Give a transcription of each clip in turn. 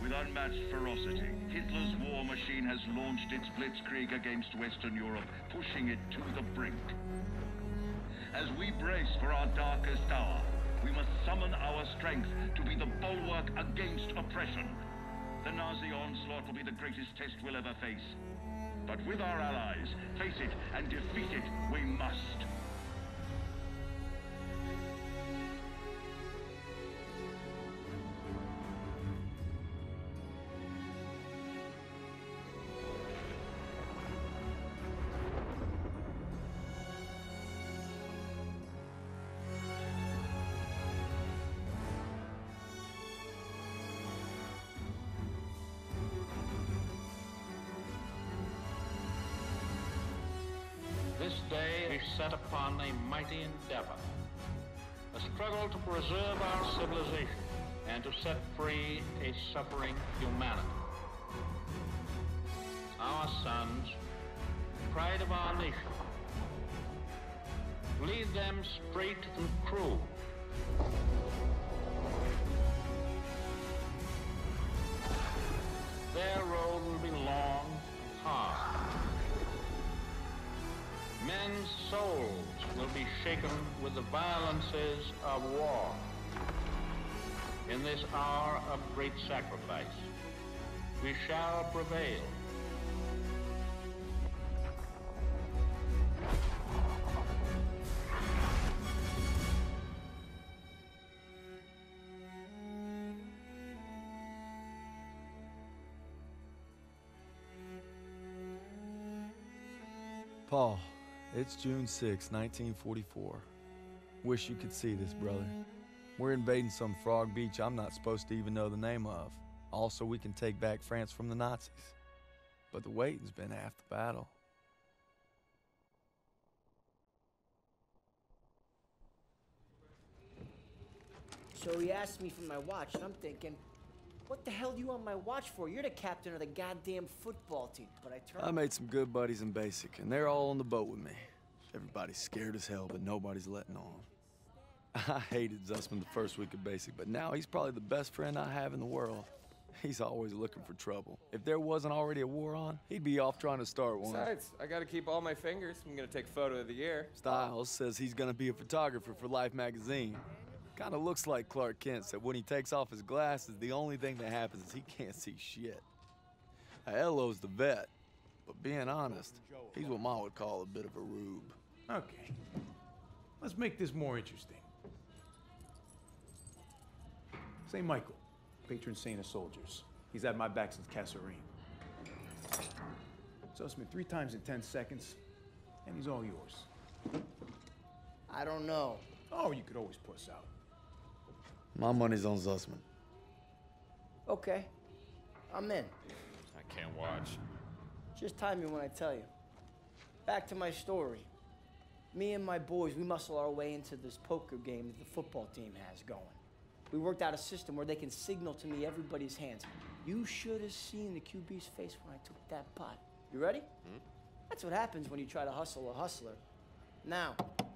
with unmatched ferocity. Hitler's war machine has launched its blitzkrieg against Western Europe, pushing it to the brink. As we brace for our darkest hour, we must summon our strength to be the bulwark against oppression. The Nazi onslaught will be the greatest test we'll ever face. But with our allies, face it and defeat it we must. This day is set upon a mighty endeavor, a struggle to preserve our civilization and to set free a suffering humanity. Our sons, pride of our nation, lead them straight and true. Their road will be long and hard. Men's souls will be shaken with the violences of war. In this hour of great sacrifice, we shall prevail. Paul, it's June 6, 1944. Wish you could see this, brother. We're invading some frog beach I'm not supposed to even know the name of. Also, we can take back France from the Nazis. But the waiting's been half the battle. So he asked me for my watch, and I'm thinking, what the hell do you want my watch for? You're the captain of the goddamn football team. But I made some good buddies in basic, and they're all on the boat with me. Everybody's scared as hell, but nobody's letting on. I hated Zussman the first week of basic, but now he's probably the best friend I have in the world. He's always looking for trouble. If there wasn't already a war on, he'd be off trying to start one. Besides, I gotta keep all my fingers. I'm gonna take photo of the year. Styles says he's gonna be a photographer for Life magazine. Kinda looks like Clark Kent said when he takes off his glasses, the only thing that happens is he can't see shit. Elo's the vet, but being honest, he's what Ma would call a bit of a rube. Okay, let's make this more interesting. St. Michael, patron saint of soldiers. He's had my back since Kasserine. Zussman 3 times in 10 seconds, and he's all yours. I don't know. Oh, you could always puss out. My money's on Zussman. Okay, I'm in. I can't watch. Just time me when I tell you. Back to my story. Me and my boys, we muscle our way into this poker game that the football team has going. We worked out a system where they can signal to me everybody's hands. You should have seen the QB's face when I took that pot. You ready? That's what happens when you try to hustle a hustler. Now,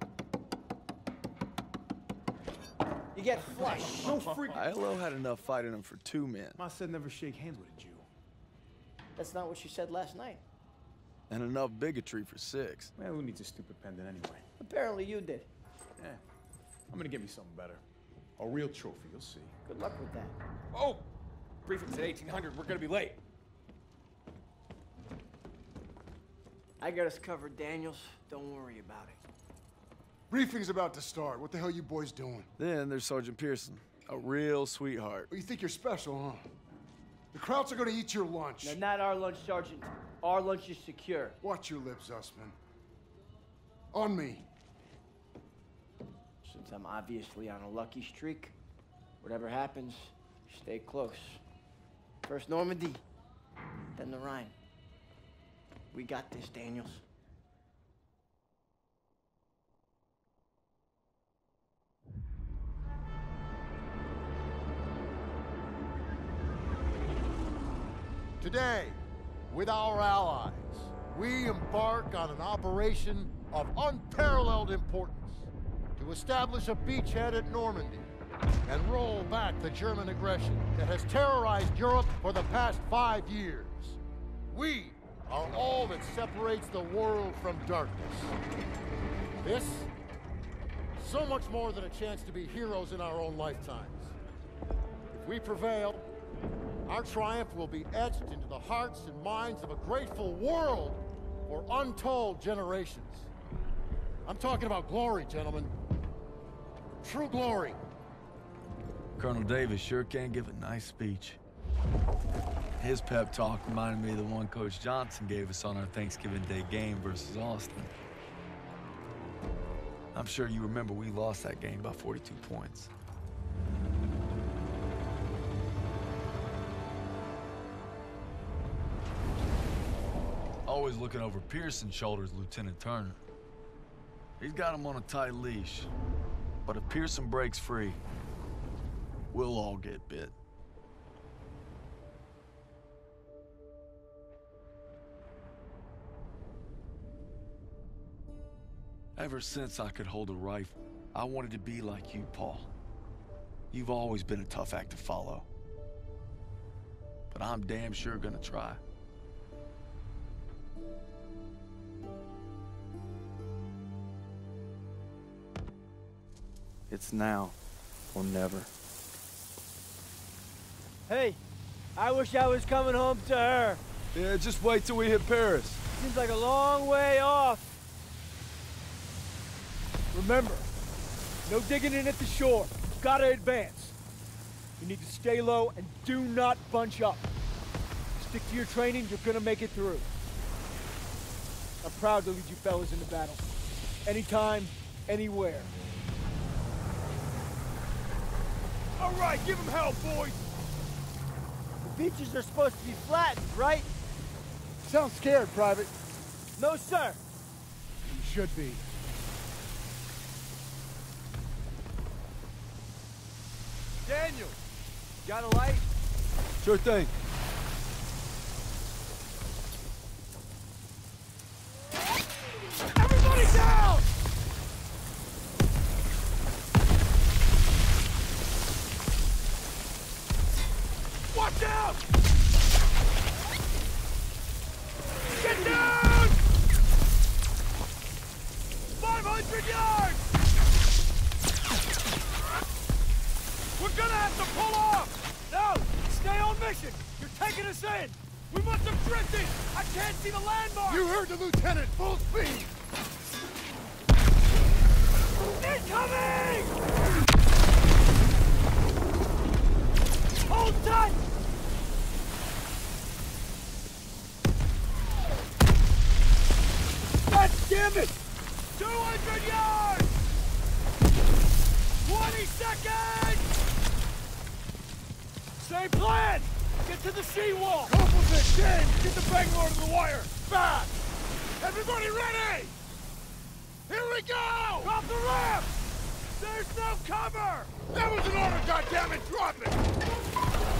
you get flush. No freak. Elo had enough fight in him for 2 men. Ma said never shake hands with a Jew. That's not what she said last night. And enough bigotry for 6. Man, who needs a stupid pendant anyway? Apparently you did. Yeah, I'm gonna get me something better. A real trophy, you'll see. Good luck with that. Oh! Briefing's at 1800. We're gonna be late. I got us covered, Daniels. Don't worry about it. Briefing's about to start. What the hell you boys doing? Then there's Sergeant Pearson, a real sweetheart. Oh, you think you're special, huh? The Krauts are gonna eat your lunch. Now, not our lunch, Sergeant. Our lunch is secure. Watch your lips, Zussman. On me. Since I'm obviously on a lucky streak, whatever happens, stay close. First Normandy, then the Rhine. We got this, Daniels. Today, with our allies, we embark on an operation of unparalleled importance to establish a beachhead at Normandy and roll back the German aggression that has terrorized Europe for the past 5 years. We are all that separates the world from darkness. This, so much more than a chance to be heroes in our own lifetimes. If we prevail, our triumph will be etched into the hearts and minds of a grateful world for untold generations. I'm talking about glory, gentlemen. True glory. Colonel Davis sure can give a nice speech. His pep talk reminded me of the one Coach Johnson gave us on our Thanksgiving Day game versus Austin. I'm sure you remember we lost that game by 42 points. Always looking over Pearson's shoulders, Lieutenant Turner. He's got him on a tight leash. But if Pearson breaks free, we'll all get bit. Ever since I could hold a rifle, I wanted to be like you, Paul. You've always been a tough act to follow. But I'm damn sure gonna try. It's now or never. Hey, I wish I was coming home to her. Yeah, just wait till we hit Paris. Seems like a long way off. Remember, no digging in at the shore. You've gotta advance. You need to stay low and do not bunch up. Stick to your training, you're gonna make it through. I'm proud to lead you fellas into battle. Anytime, anywhere. All right, give them hell, boys! The beaches are supposed to be flattened, right? Sound scared, Private. No, sir. You should be. Daniel, got a light? Sure thing. Everybody down! Watch out! Get down! 500 yards! We're gonna have to pull off! No! Stay on mission! You're taking us in! We must have drifted! I can't see the landmark! You heard the lieutenant, full speed! Incoming! Hold tight! God damn it! 200 yards! 20 seconds! Same plan! Get to the seawall! Opposite, James! Get the Bangalore to the wire! Fast! Everybody ready! Here we go! Drop the ramp! There's no cover! That was an order, goddammit! Drop it!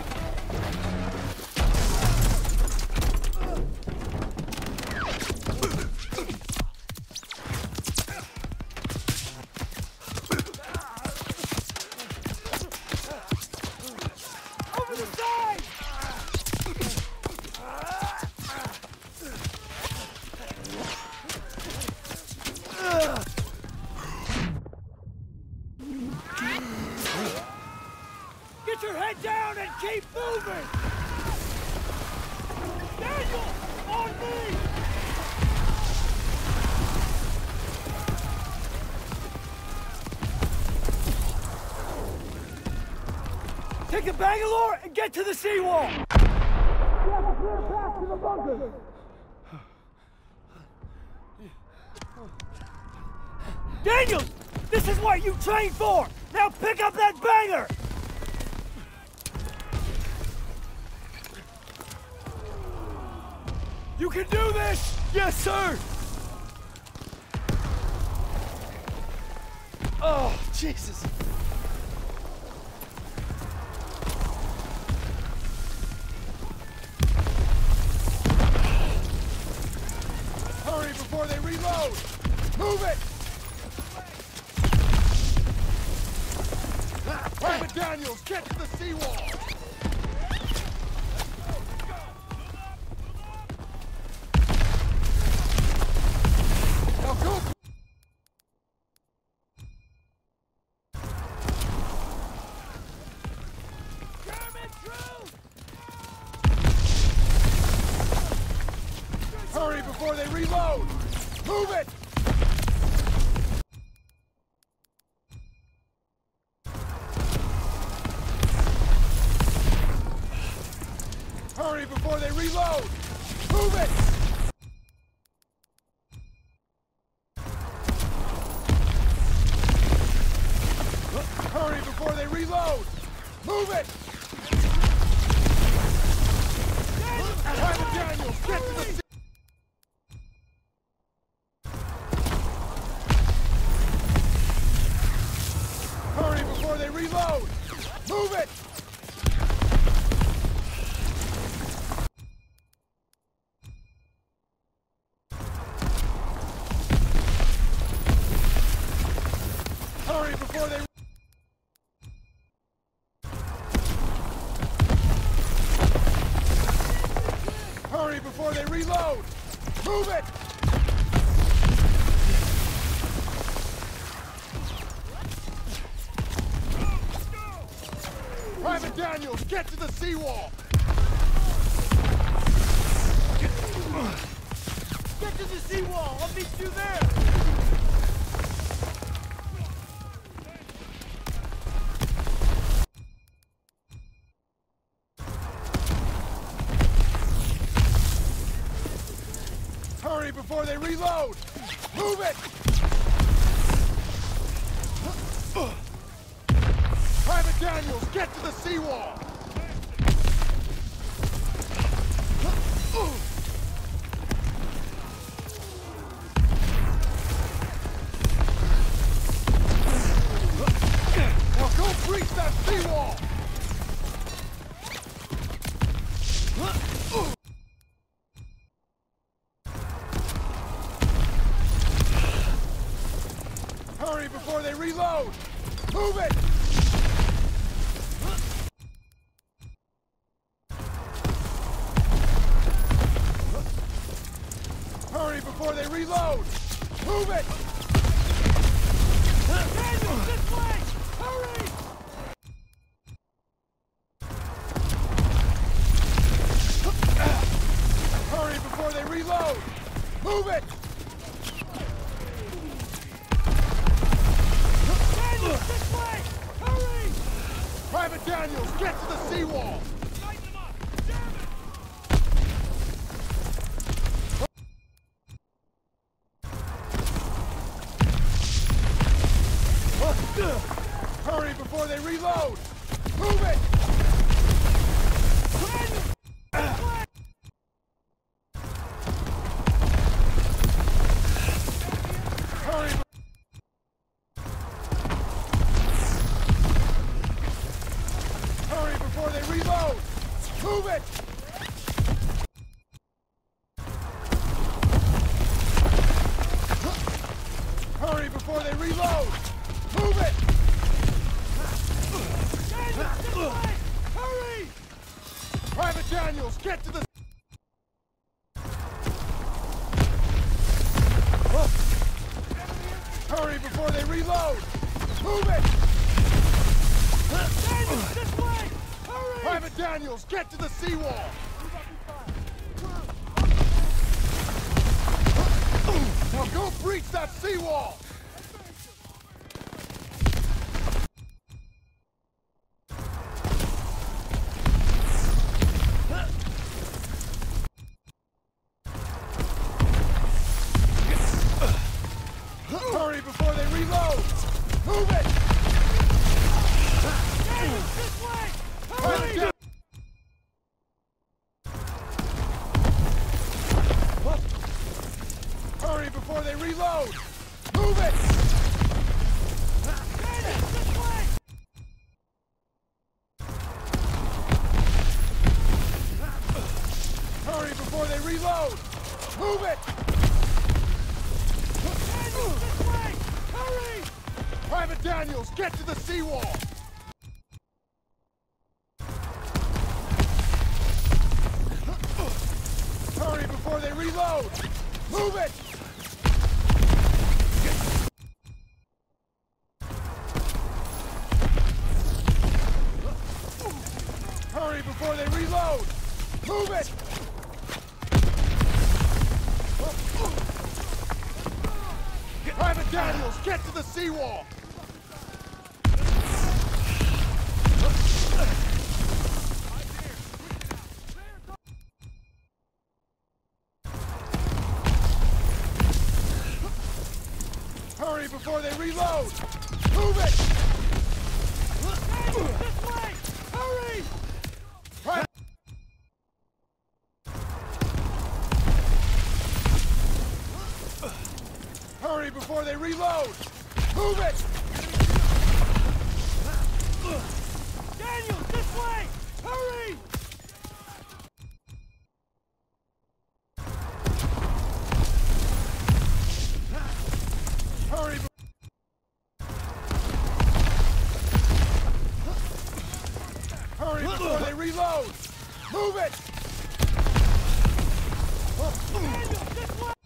Over the side! Get your head down and keep moving! Daniel! On me! Take the Bangalore and get to the seawall! We have a clear path to the bunker! Daniels! This is what you trained for! Now pick up that banger! You can do this! Yes, sir! Oh, Jesus. Hurry before they reload! Move it! Daniels, get to the seawall! Now go! German troops! Hurry before they reload! Move it! Hurry before they reload! Move it! Hurry before they reload! Move it! Private Daniels, get to the... Hurry before they reload! Move it! Hurry before they... Hurry before they reload! Move it! Private Daniels, get to the seawall! Get to the seawall! I'll meet you there! Hurry before they reload! Move it! Private Daniels, get to the seawall! Now go breach that seawall! Hurry before they reload! Move it! Hurry before they reload! Move it! Daniels, this way! Hurry! Hurry before they reload! Move it! Daniels, this way! Hurry! Private Daniels, get to the seawall! Light them up! German! Hurry before they reload! Move it! Hurry! Hurry before they reload! Move it! Hurry before they reload! Move it! Daniels, this way! Hurry! Private Daniels, get to the... Hurry before they reload! Move it! Daniels, this way! Hurry! Private Daniels, get to the seawall! Now go breach that seawall! Hurry before they reload! Move it! Daniels, this way! Private Hurry! Hurry before they reload! Move it! Daniels, this way! Hurry before they reload! Move it! Daniels, this way! Hurry! Private Daniels, get to the seawall! before they reload! Move it! Hurry before they reload! Move it! Private Daniels, get to the seawall! Hurry before they reload! Move it! This way! Hurry! Hurry before they reload! Move it! Daniels, this way! Hurry! Hurry! Hurry before they reload! Move it! Daniels, this way!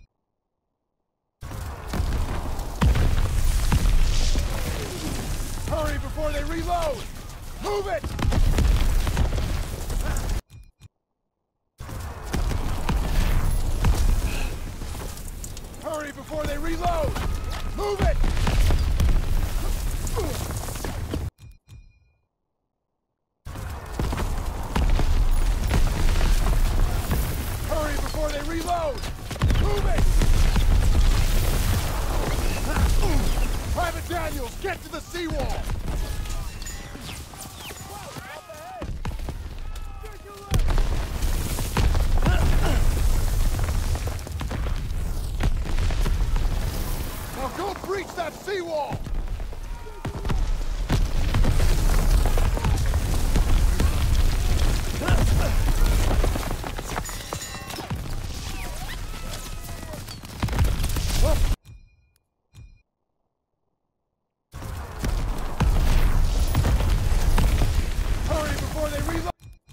Hurry before they reload! Move it! Hurry before they reload! Move it! Hurry before they reload! Move it! Private Daniels, get to the seawall! Now go breach that seawall! Hurry before they reload!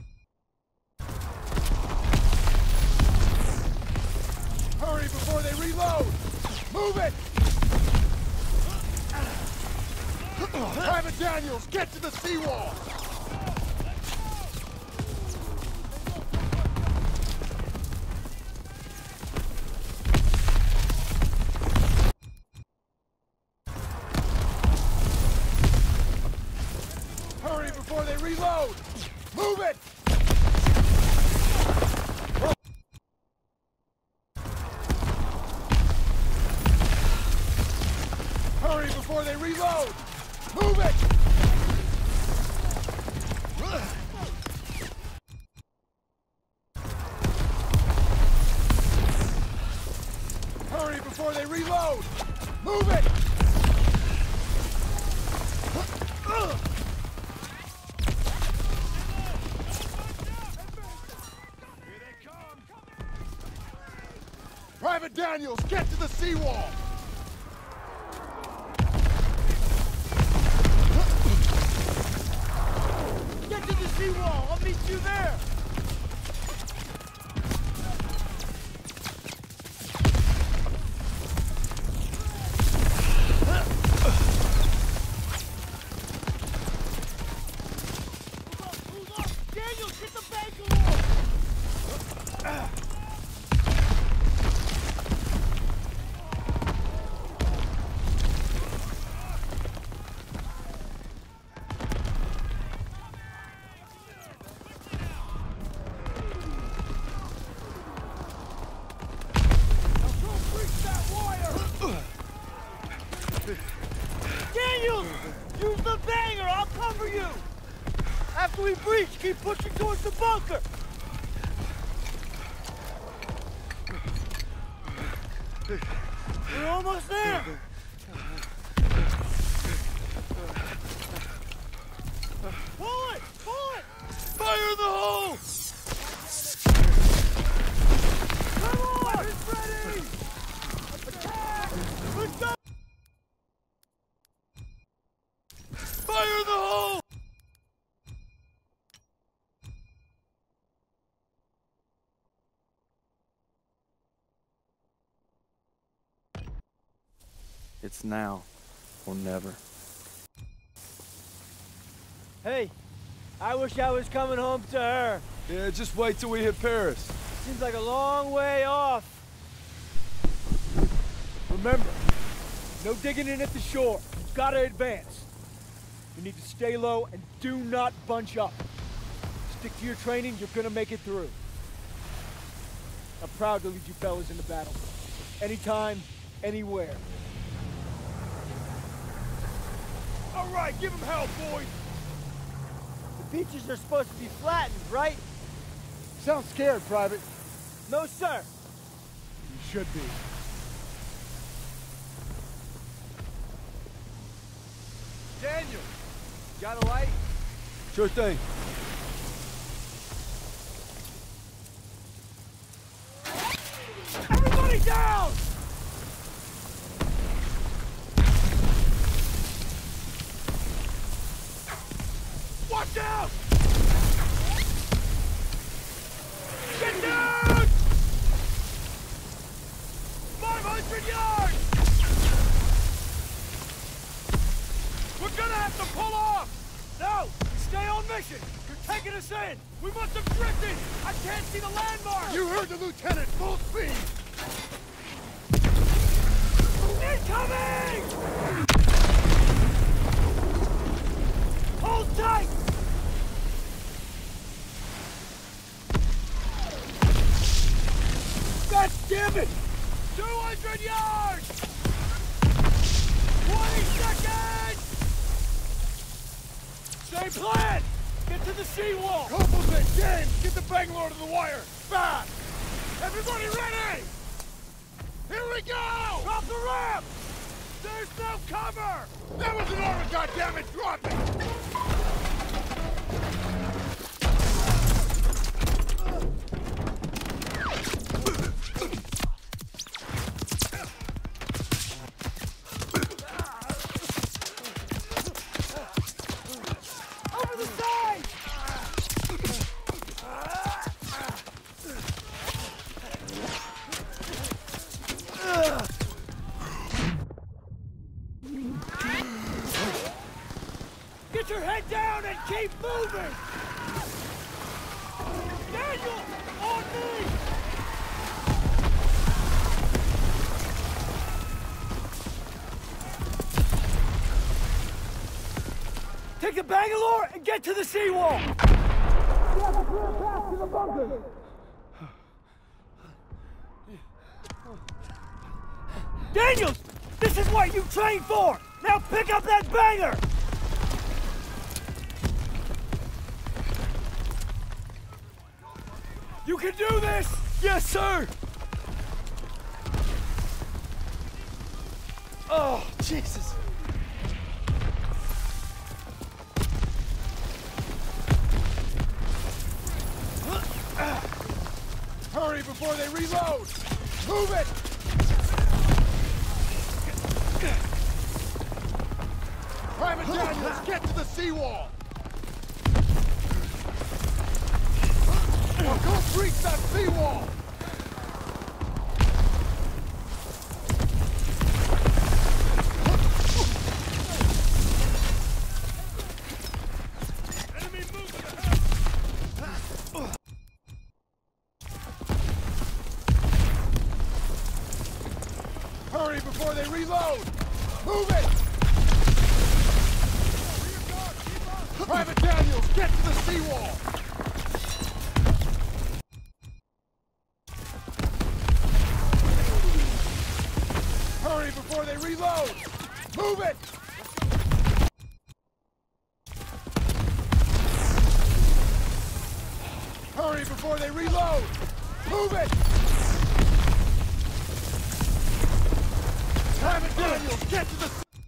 Hurry before they reload! Move it! Private Daniels, get to the seawall! Hurry before they reload! Move it! Hurry before they reload! Move it! Hurry before they reload! Move it! Private Daniels, get to the seawall! Get to the seawall! I'll meet you there! Daniels, get the bank along! Daniels! Use the banger! I'll cover you! After we breach, keep pushing towards the bunker! We're almost there! Pull it! Pull it! Fire in the hole! Come on! It's ready! Attack! Let's go! Fire in the hole! It's now or never. Hey, I wish I was coming home to her. Yeah, just wait till we hit Paris. Seems like a long way off. Remember, no digging in at the shore. You've got to advance. You need to stay low and do not bunch up. Stick to your training, you're gonna make it through. I'm proud to lead you fellas into battle. Anytime, anywhere. All right, give them hell, boys! The beaches are supposed to be flattened, right? Sound scared, Private. No, sir. You should be. Daniel, got a light? Sure thing. Everybody down! Watch out! Get down! 500 yards! We're gonna have to pull off! No! Stay on mission! You're taking us in! We must have drifted! I can't see the landmark! You heard the lieutenant! Full speed! Incoming! Hold tight! God damn it! 200 yards! 20 seconds! Same plan! Get to the seawall! Corporal's in! James, get the Bangalore to the wire! Fast! Everybody ready! Here we go! Drop the ramp! There's no cover! That was an order, goddammit! Drop it! Over the side! Get your head down and keep moving! Daniel! On me! Take the Bangalore and get to the seawall! We have a clear path to the bunker! Daniels! This is what you trained for! Now pick up that banger! You can do this! Yes, sir! Oh, Jesus! Hurry before they reload! Move it! Private Daniels, get to the seawall! Now go breach that seawall! Enemy moving ahead! Hurry before they reload! Move it! Private Daniels, get to the seawall! Hurry before they reload! Move it! Hurry before they reload! Move it! Private Daniels, get to the...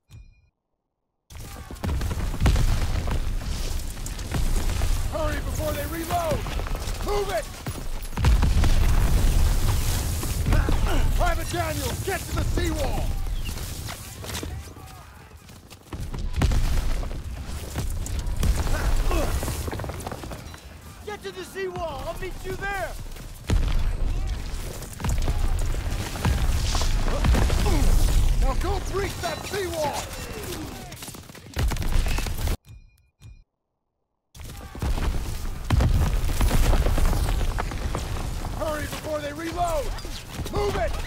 Hurry before they reload! Move it! Private Daniels, get to the seawall! Get to the seawall! I'll meet you there! Now go breach that seawall! Hurry before they reload! Move it!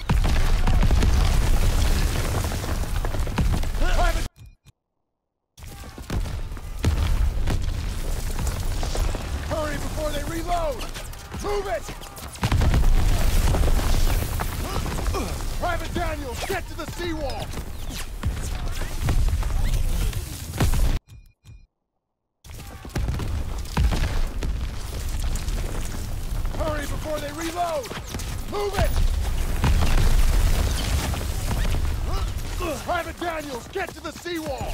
Hurry before they reload! Move it! Private Daniels, get to the seawall! Hurry before they reload! Move it! Private Daniels, get to the seawall!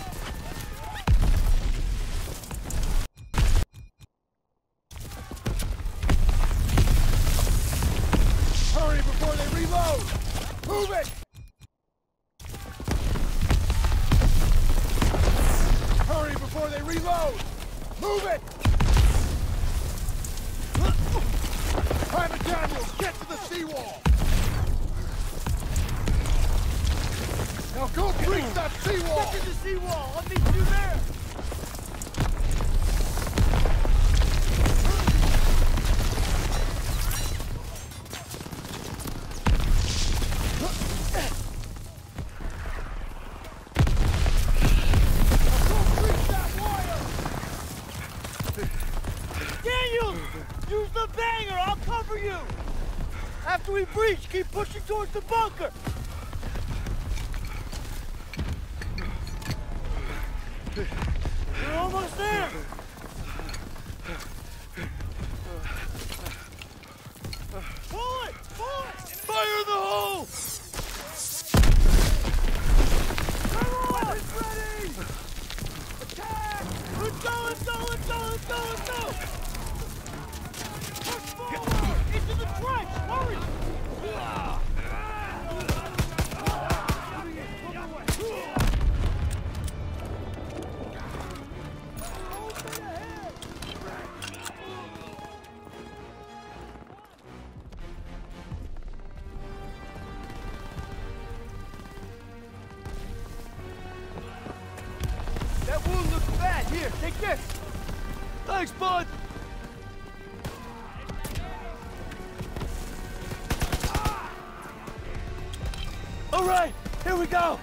Hurry before they reload! Move it! Hurry before they reload! Move it! Private Daniels, get to the seawall! Now go breach that seawall! Get to the seawall! I'll meet you there! Use the banger! I'll cover you! After we breach, keep pushing towards the bunker! We're almost there! Pull it! Pull it! Fire the hole! Come on! It's ready! Attack! Let's go! Let's go! Let's go! Let's go! Let's go! Push forward! Into the trench! Hurry! That wound looks bad. Here, take this. Thanks, bud. All right, here we go.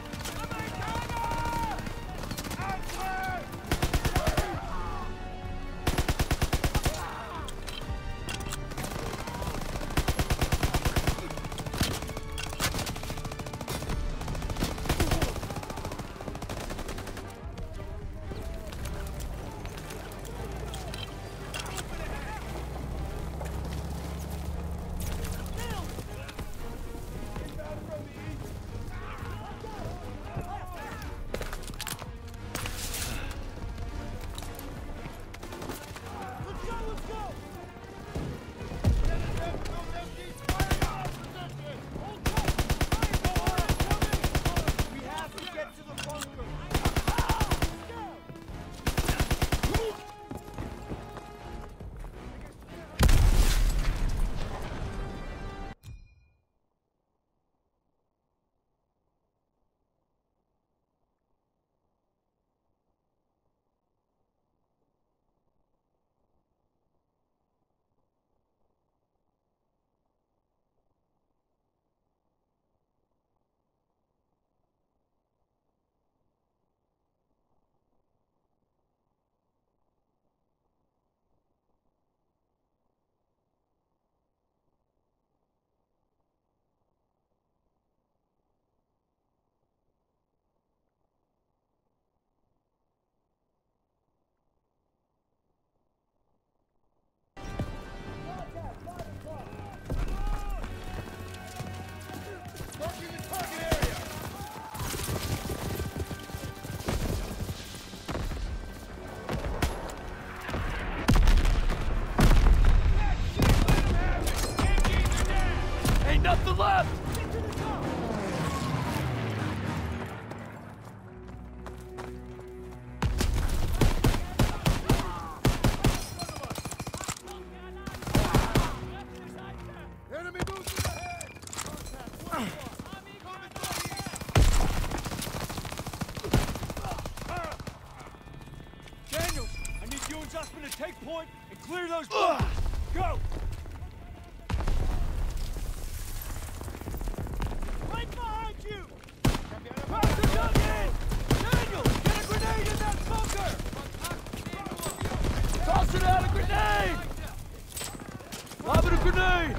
point and clear those Go! Right behind you! Pass the gun in! Daniel, get a grenade in that bunker! Toss it out, a grenade! Lob it a grenade!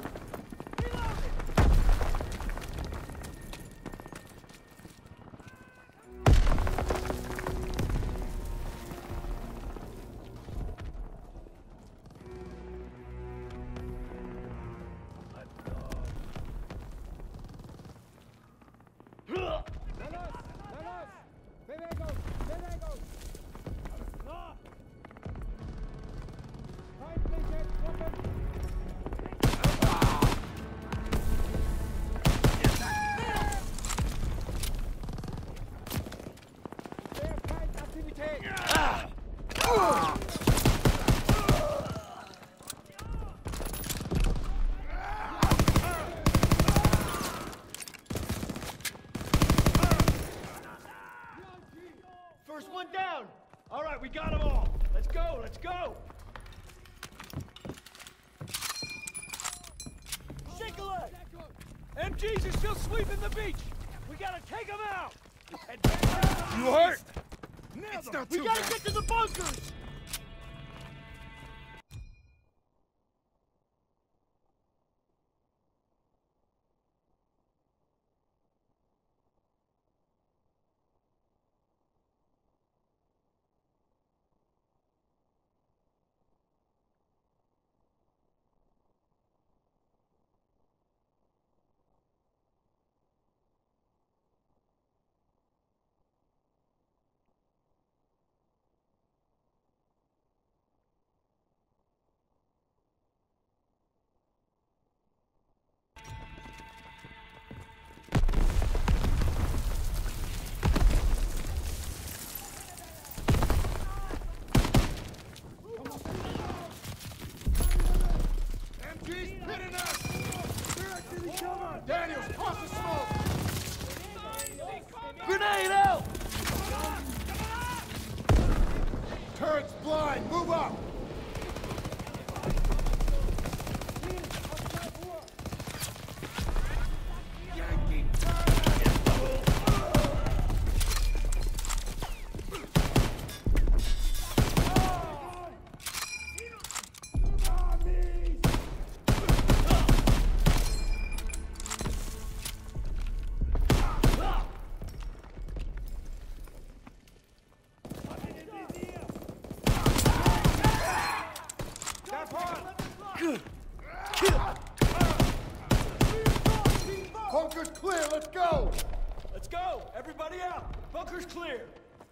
First one down! All right, we got them all. Let's go, let's go! Shake a leg! MGs are still sweeping the beach! We gotta take them out! You hurt? It's not We too gotta bad. get to the bunkers! Daniels, toss the smoke! Grenade out! Turret's blind, move up! Bunker's clear, let's go! Let's go! Everybody out! Bunker's clear!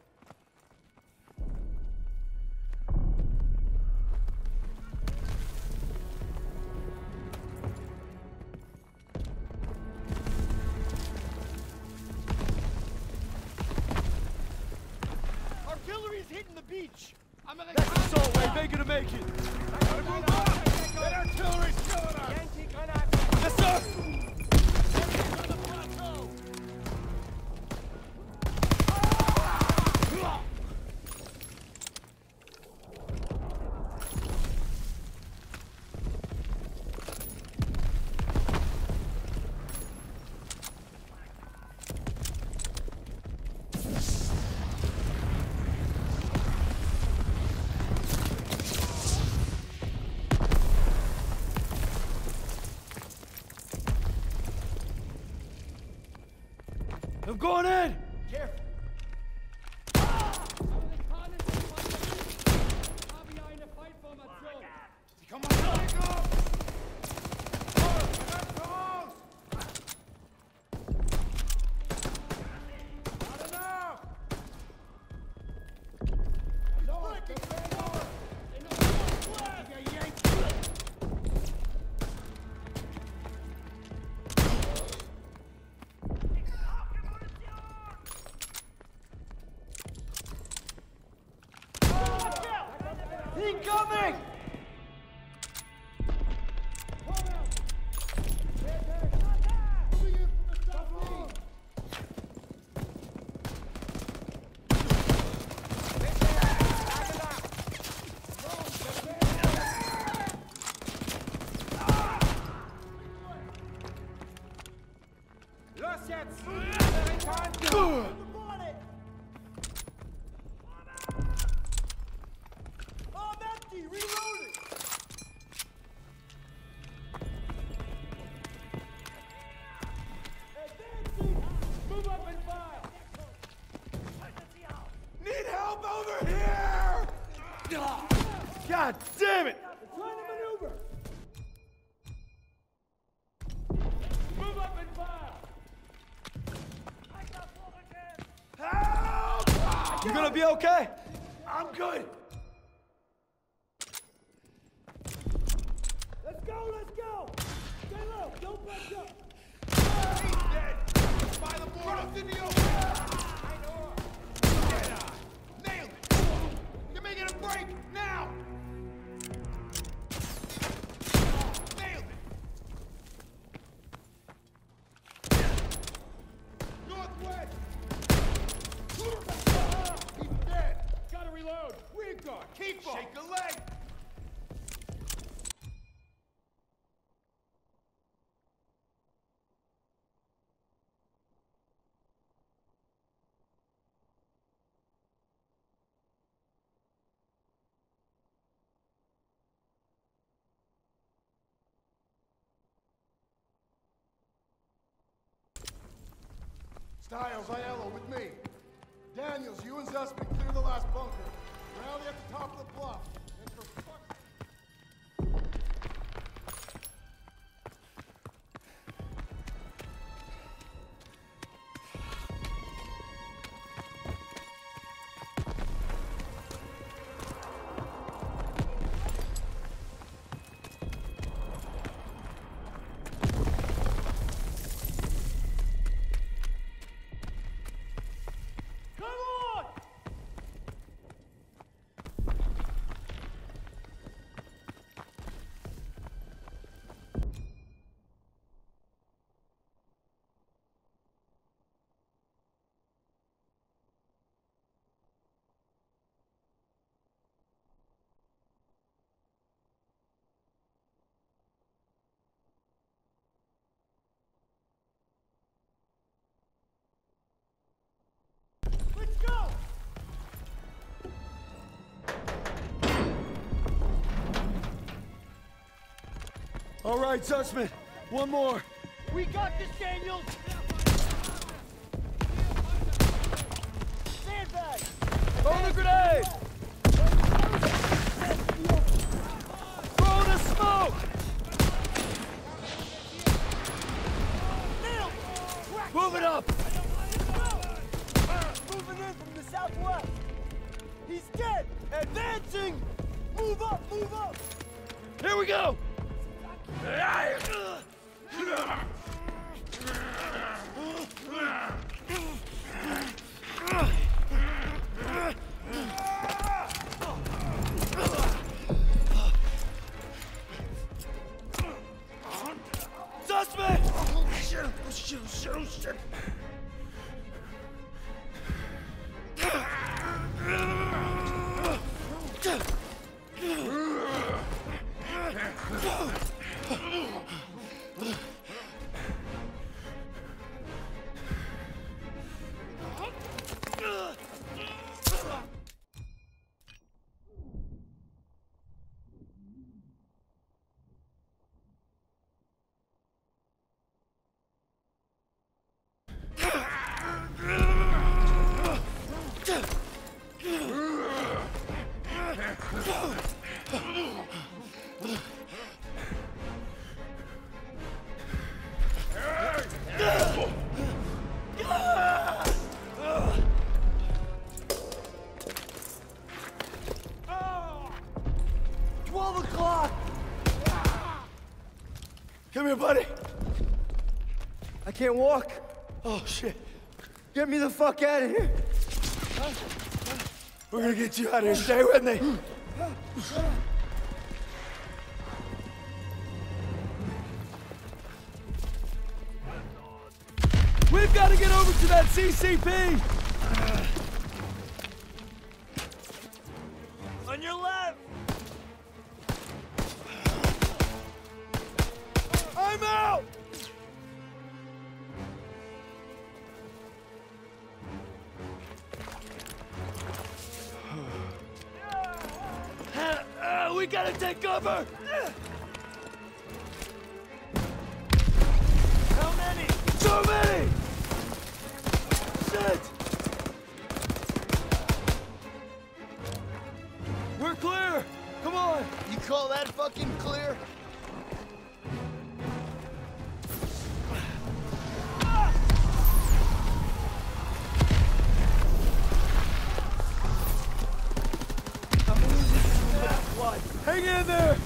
Artillery is hitting the beach! That's the assault wave, ain't gonna make it! Gotta move up! That artillery's killing us! Yes, sir! I'm going in! Careful! Come on, let go! Not enough! Need help over here! God damn it! Trying to maneuver. Move up and fire. Help! You gonna be okay? I'm good. Let's go, let's go. Stay low, don't bunch up. He's dead. By the board, in the open. Nailed it. You're making a break now. Nailed it. Northwest. He's dead. Gotta reload. Rear guard. Keep him. Shake a leg. Styles, Aiello with me. Daniels, you and Zussman clear the last bunker. Rally at the top of the bluff. And for fuck's All right, Zussman. One more. We got this, Daniels. Sandbag. Throw the grenade! Throw the smoke! Move it up! Moving in from the southwest. He's dead. Advancing. Move up, move up. Here we go! Zussman! Shit. Come here, buddy. I can't walk. Oh, shit. Get me the fuck out of here. We're gonna get you out of here. Stay with me. We've got to get over to that CCP! On your left! I'm out! We gotta take cover! How many? So many! Shit! We're clear! Come on! You call that fucking clear? Hang in there!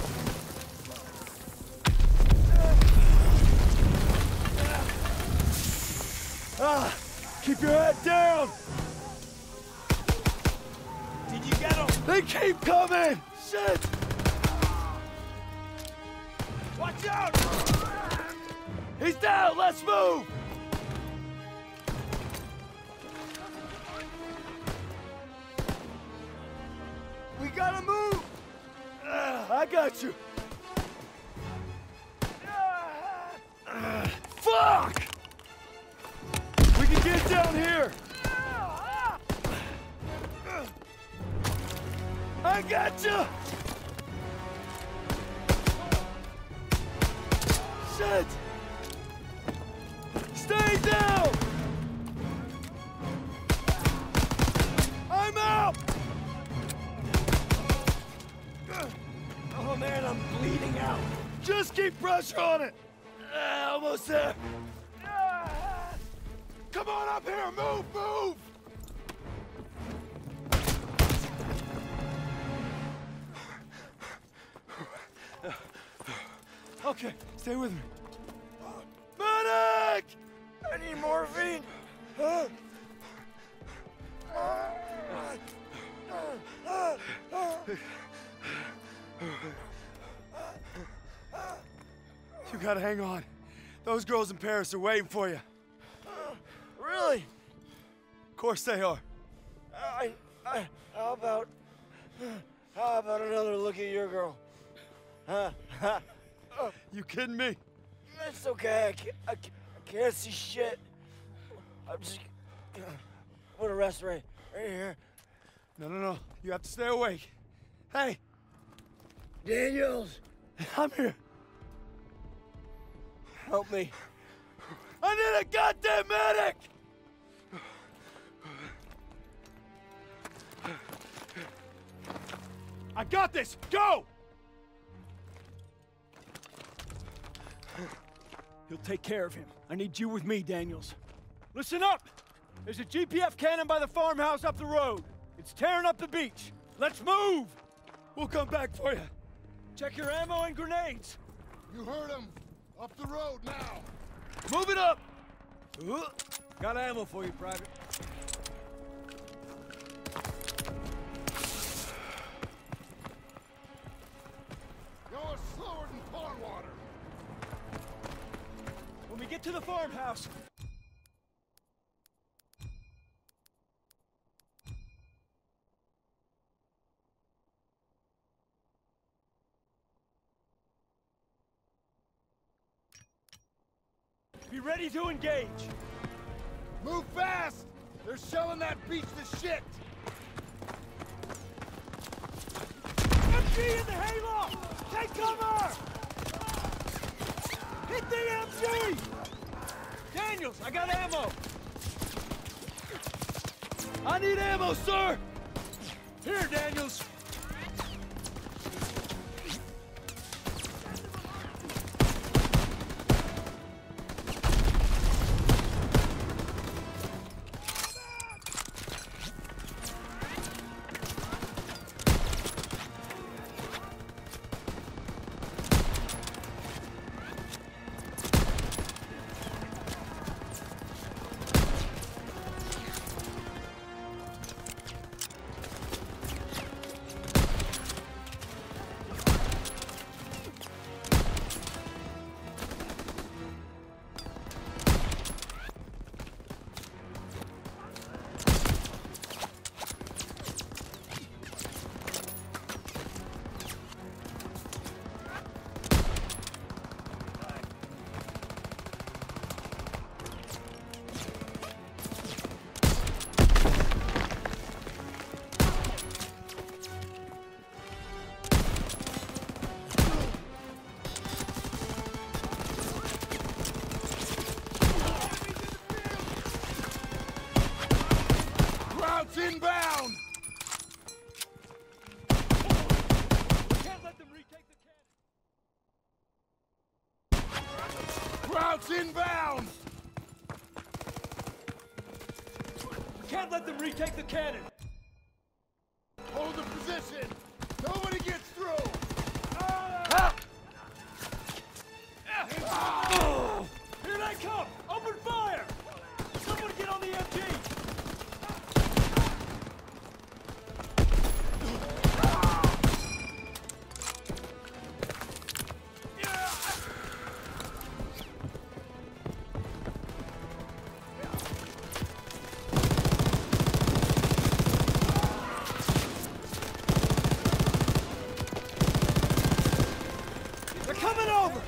Keep your head down! Did you get him? They keep coming! Shit! Watch out! He's down! Let's move! We gotta move! I got you! Fuck! We can get down here! I got you! Shit! Stay down! I'm out! Oh man, I'm bleeding out. Just keep pressure on it! Almost there! Come on up here! Move! Move! Okay, stay with me. Medic! I need morphine. You gotta hang on. Those girls in Paris are waiting for you. Really? Of course they are. How about another look at your girl? Huh? You kidding me? It's okay. I can't see shit. I'm just gonna rest right here. No. You have to stay awake. Hey! Daniels, I'm here. help me. I need a goddamn medic! I got this. Go! He'll take care of him. I need you with me, Daniels. Listen up! There's a GPF cannon by the farmhouse up the road. It's tearing up the beach. Let's move! We'll come back for you. Check your ammo and grenades. You heard him. Up the road now. Move it up! Got ammo for you, Private. You're slower than pond water. When we get to the farmhouse, be ready to engage. Move fast! They're shelling that beach to shit! MG in the hayloft! Take cover! Hit the MG! Daniels, I got ammo! I need ammo, sir! Here, Daniels! Gas inbound! Can't let them retake the cannon! Hold the position! Nobody gets through! Here they come! Open fire! Someone get on the MG! They're coming over!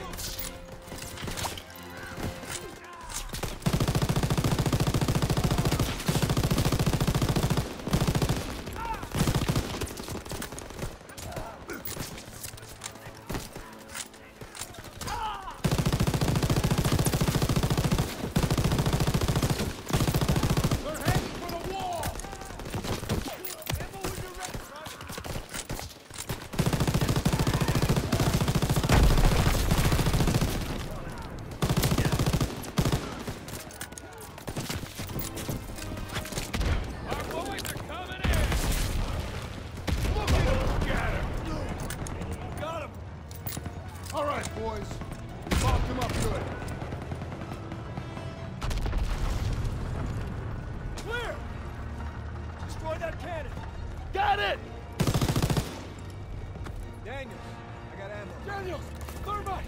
They're heading for the wall! Our boys are coming in! Got him! All right, boys. We locked them up good. Clear! Destroy that cannon! Got it! Daniels, I got ammo. Daniels! Thermite!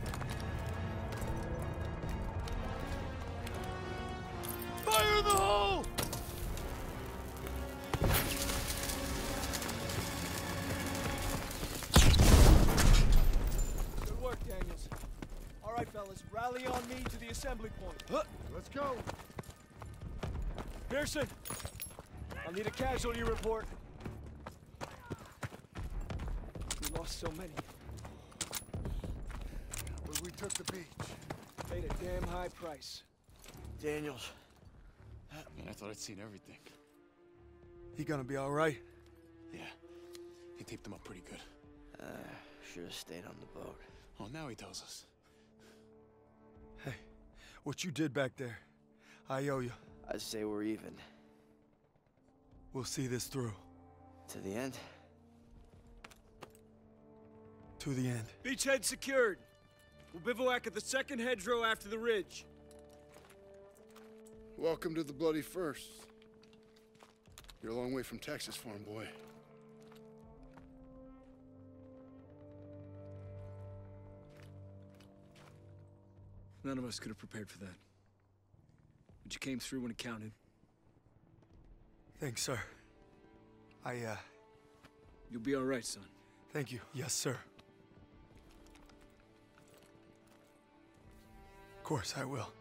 Fire in the hole! Good work, Daniels. All right, fellas, rally on me to the assembly point. Let's go. Pearson, I'll need a casualty report. We lost so many. But we took the beach. Paid a damn high price. Daniels, Man, I thought I'd seen everything. he gonna be all right? Yeah, he taped them up pretty good. Should have stayed on the boat. Oh, now he tells us. Hey, what you did back there, I owe you. I say we're even. We'll see this through. To the end? To the end. Beachhead secured. We'll bivouac at the second hedgerow after the ridge. Welcome to the bloody first. You're a long way from Texas, farm boy. None of us could have prepared for that. But you came through when it counted. Thanks, sir. You'll be all right, son. Thank you. Yes, sir. Of course I will.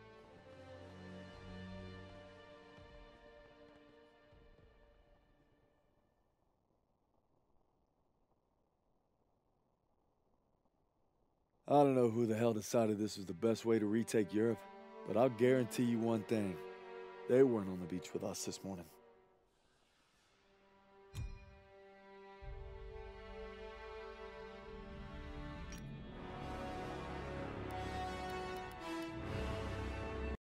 I don't know who the hell decided this was the best way to retake Europe, but I'll guarantee you one thing. They weren't on the beach with us this morning.